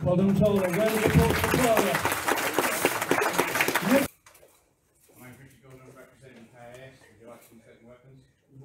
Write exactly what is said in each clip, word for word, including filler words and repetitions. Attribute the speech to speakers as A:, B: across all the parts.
A: Well done, Tola. Round of applause for Tola.
B: My name's Richard Gordon, representing K A S. Would you like some certain weapons?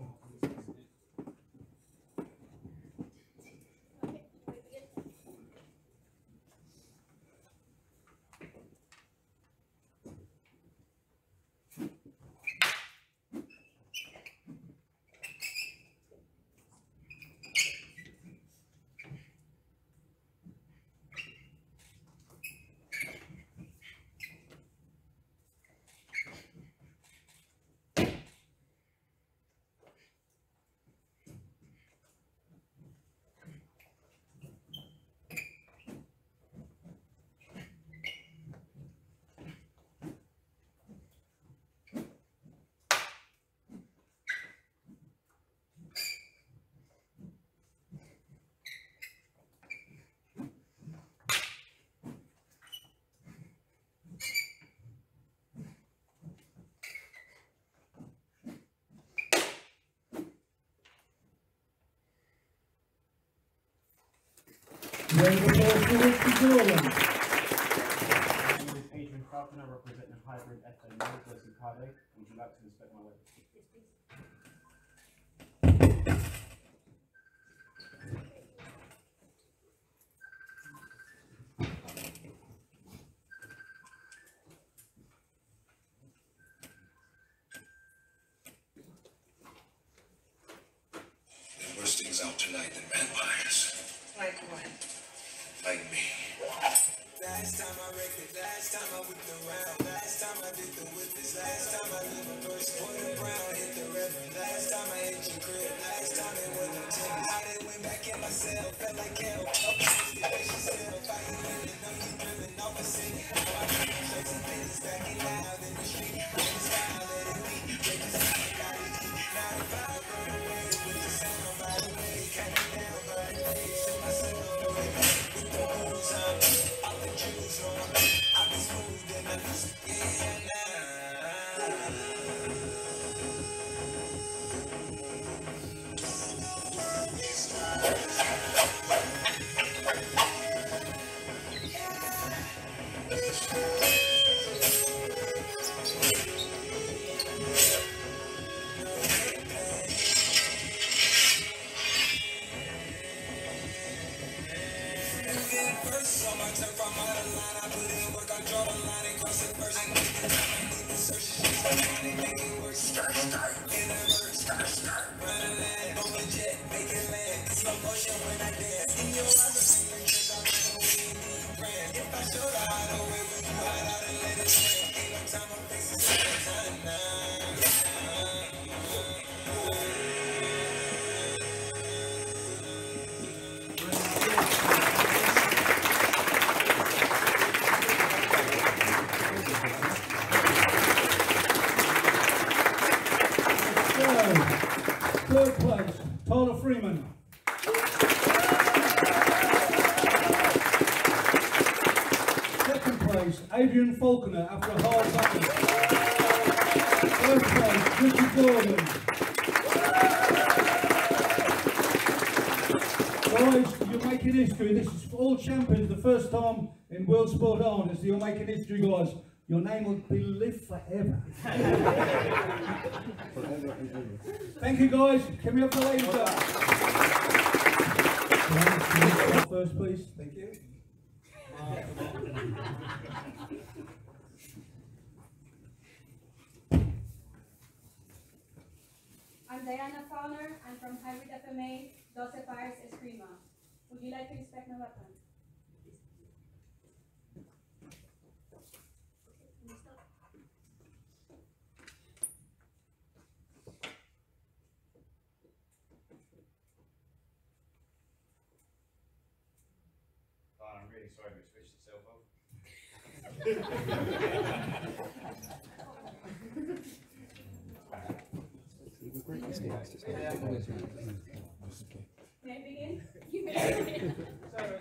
A: Round of applause for Richard Gordon.
C: My name is Adrian Falconer, representing Hybrid F A M versus Cardiff. Would you like to inspect my weapon?
D: Worse things out tonight than vampires.
E: Like what?
D: Like me.
F: Last time I wrecked it, last time I whipped around, last time I did the whip this, last time I lived a verse, quarter brown, hit the reverend, last time I hit your crib, last time it wasn't tennis. I done went back in myself, felt like hell, up against the face yourself, I ain't living, know you driven off a city. Now I keep on chasing business, back in loud in the street, I just style, let it be, break the sound, gotta eat, now the fire burn away, with the sound, by the way, cut me down, by the way, set myself away, with the rules on me. I'll be smooth and I just, yeah, first on my turn from out of line, I put in work, I draw the line and cross it first. I need the time, I need the search, she's like money, make it work. Start, start, in a verse, start, start. Run a land, over jet, make it land. Slow motion when I dance. In your eyes, I see your tricks, I'm running with you, need grand. If I show the hideaway, will you hide out and let it swim? Ain't no time, I'm fixing some time now.
A: Third place, Tola Freeman. Second place, Adrian Falconer after a hard battle. Third place, Richard Gordon. Guys, you're making history. This is for all champions, the first time in World Sport Harness. You're making history, guys. Your name will be lived forever. Thank you, guys. Can we have the ladies up? First, please. Thank you.
G: I'm Diana Fowler. I'm from Hybrid F M A, Doce Fires Eskrima. Would you like to inspect my weapon?
B: I'm really sorry we switched itself off.
G: May I begin? You may begin.
B: Sorry.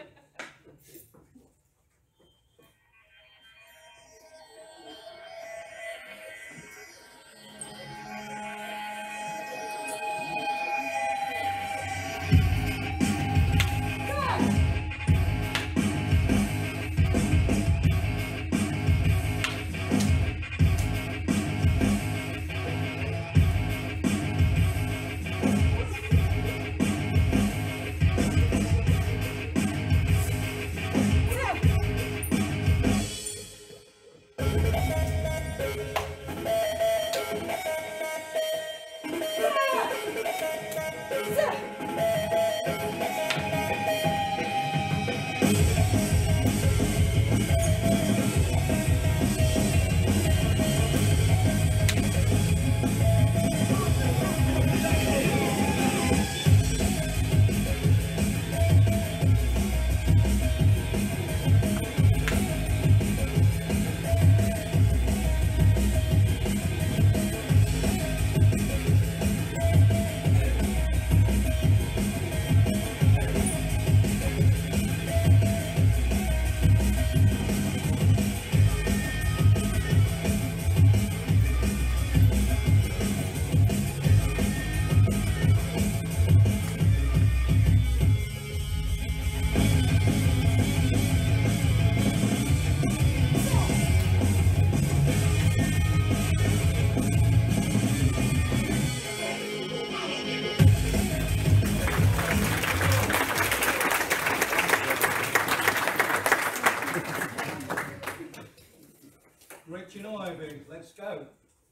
A: Gretchen Ivy, let's go.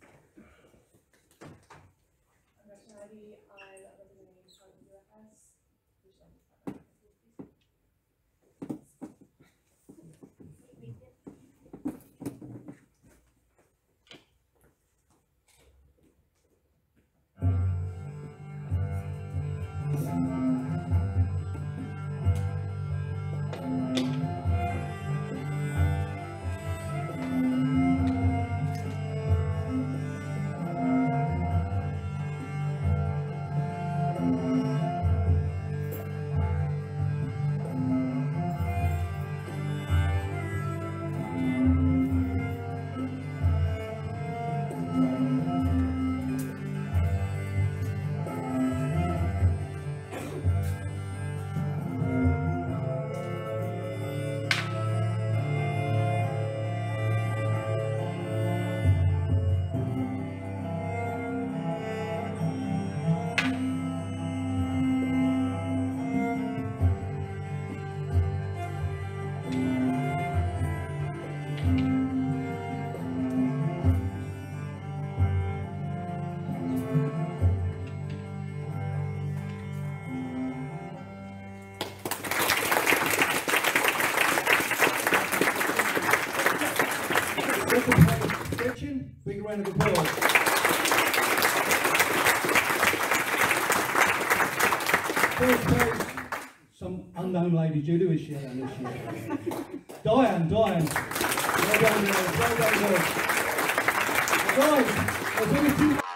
G: Nationality, I represent the nation of the U S. Which one?
A: Gretchen, big round of applause. First place, some unknown lady. Judy, who is she? I don't know who she is. Diane, Diane. Well done, girls. Well done, girls. Guys, there's only two.